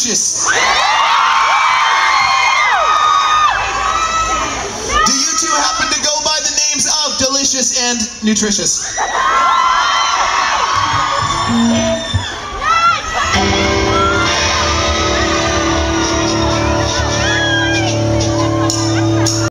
nutritious? Do you two happen to go by the names of Delicious and Nutritious?